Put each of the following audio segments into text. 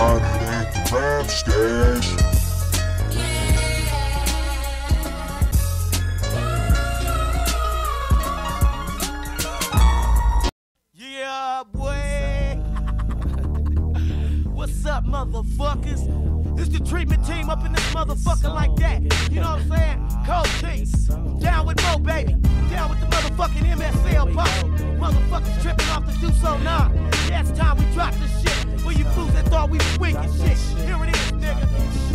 Underneath the rap stage. Yeah, boy. What's up, motherfuckers? It's the treatment team up in this motherfucker like that. You know what I'm saying? Cold T. Down with Mo, baby. Down with the motherfucking MSL posse. Motherfuckers tripping off the Deuce 09. Yeah, it's time we drop this shit. For you fools that thought we was wicked shit. Here it is, nigga.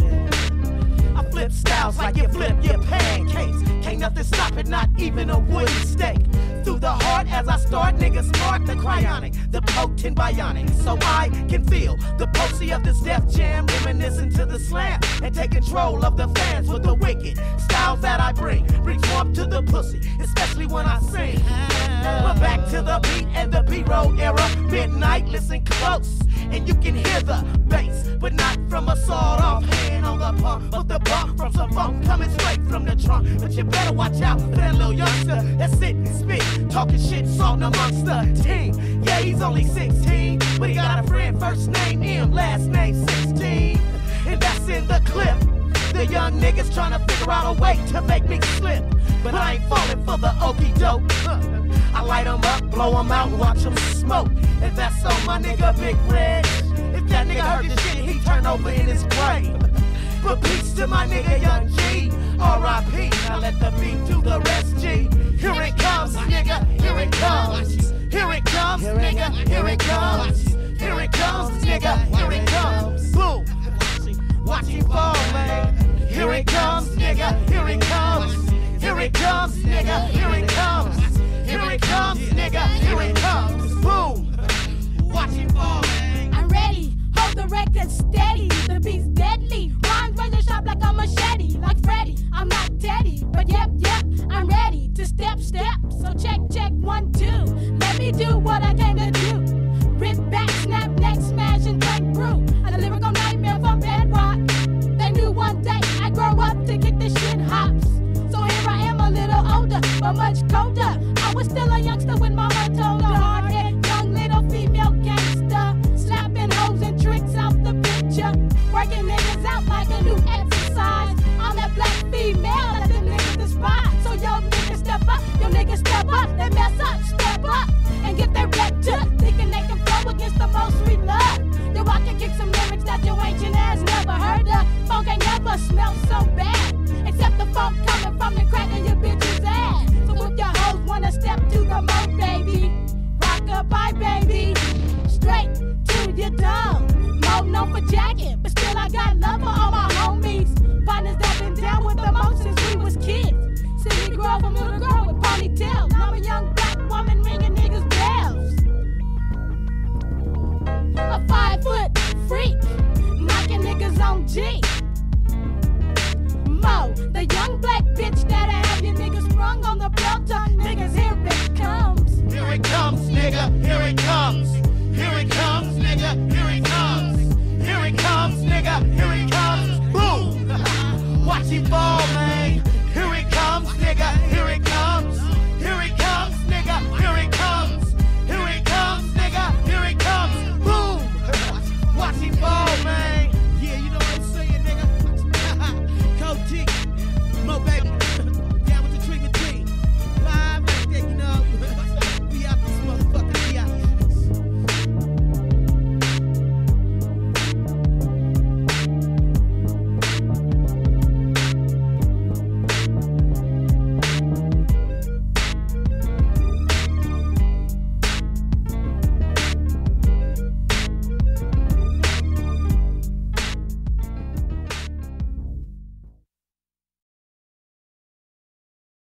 I flip styles like you flip your pancakes. Can't nothing stop it, not even a wooden stake. Through the heart as I start, niggas spark the cryonic, the potent bionic, so I can feel the posy of this Def Jam, reminiscing to the slam, and take control of the fans with the wicked styles that I bring. Brings warmth to the pussy, especially when I sing. But back to the beat and the B-roll era, midnight, listen close, and you can hear the bass, but not from a sawed-off hand on the pump, but the bump from some funk coming straight from the trunk. But you better watch out for that little youngster that's sitting and spit, talking shit, salting amongst the team. Yeah, he's only 16, but he got a friend, first name M, last name 16. And that's in the clip. The young niggas trying to figure out a way to make me slip, but I ain't falling for the okey doke. I light them up, blow them out, watch them smoke. And that's on my nigga Big Red. If that nigga heard this shit, he turn over in his grave. But peace to my nigga Young G, R.I.P. Now let the beat do the rest, G. Here it comes, nigga, here it comes. Here it comes, nigga, here it comes. Here it comes, nigga, here it comes. Boom. Watch him fall, man. Here it comes, nigga, here it comes. Here it comes, nigga, here it comes. Here it comes, nigga, here it comes. Boom. Watch him fall, man. I'm ready, hold the record steady. The beat's deadly. Rhymes razor sharp like a machete. Like Freddy, I'm not Teddy, but yep, I'm ready to step. So check, 1, 2. Let me do what I came to do. Rip back, snap, neck, smash, and drink brew. I'm a lyrical nightmare from Bedrock. They knew one day I'd grow up to kick this shit hops. So here I am a little older, but much colder. I was still a youngster when mama told her. Hard-headed, young little female gangster. Slapping hoes and tricks out the picture. Working niggas out like a new exercise. I'm that black female that them niggas despise. So yo niggas step up, they mess up, step up, and get their rep took. Thinking they can flow against the most we love. Yo, I can kick some lyrics that your ancient ass never heard of. Funk ain't never smelled so bad, except the funk coming from the crack of your bitch's ass. So if your hoes wanna step to the mo, baby, rock-a-bye, baby, straight to your dome. Mo known for jacking, but still I got love for all my homies. Partners that been down with the most since we was kids. See me grow from little girl with ponytails. Now I'm a young black woman ringing niggas bells. A 5-foot freak, knocking niggas on G. Mo, the young black bitch that'll have you niggas sprung on the belt tongue. Niggas, here it comes. Here it comes, nigga, here it comes. Here it comes, nigga, here it comes. Here it comes, nigga, here it comes. Boom! Watch him fall.